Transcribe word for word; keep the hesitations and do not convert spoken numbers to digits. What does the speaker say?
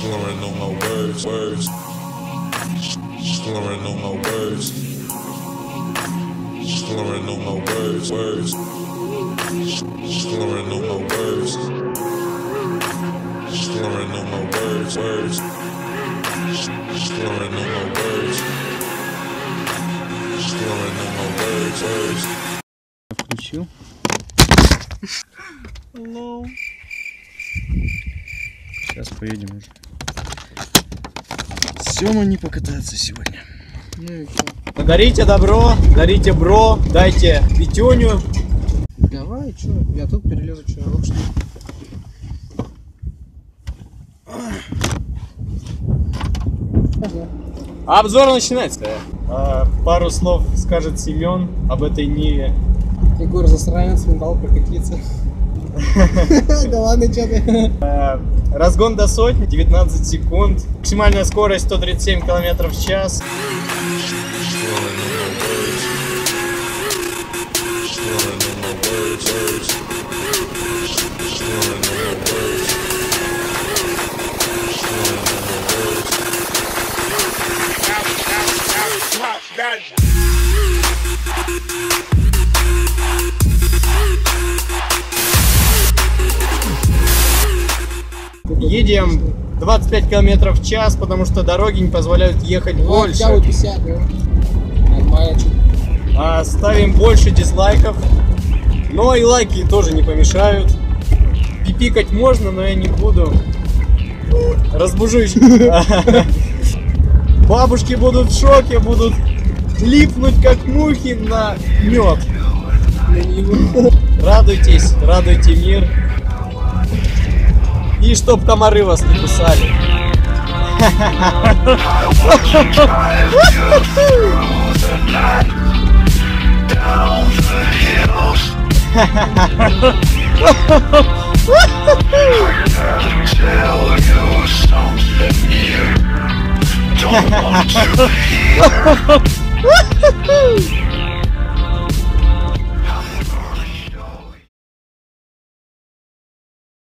Slurring on my words, words. Slurring on my words. Slurring on my words, words. Slurring on my words. Slurring on my words, words. Slurring on my words. Slurring on my words, words. Включил. Hello. Сейчас поедем уже. Сёма не покатается сегодня. Ну и что? Дарите добро, дарите бро, дайте пятюню. Давай, чё? Я тут перелезу, чё? Вот что. Обзор начинается. А, пару слов скажет Семен об этой Ниве. Егор засранец, не дал прокатиться. Да ладно, чё ты? Разгон до сотни, девятнадцать секунд. Максимальная скорость сто тридцать семь километров в час. Едем двадцать пять километров в час, потому что дороги не позволяют ехать больше. Нормально, чё? А, ставим больше дизлайков, но и лайки тоже не помешают. Пипикать можно, но я не буду. Разбужу. Бабушки будут в шоке, будут липнуть как мухи на мед. Радуйтесь, радуйте мир. И чтоб комары вас не кусали.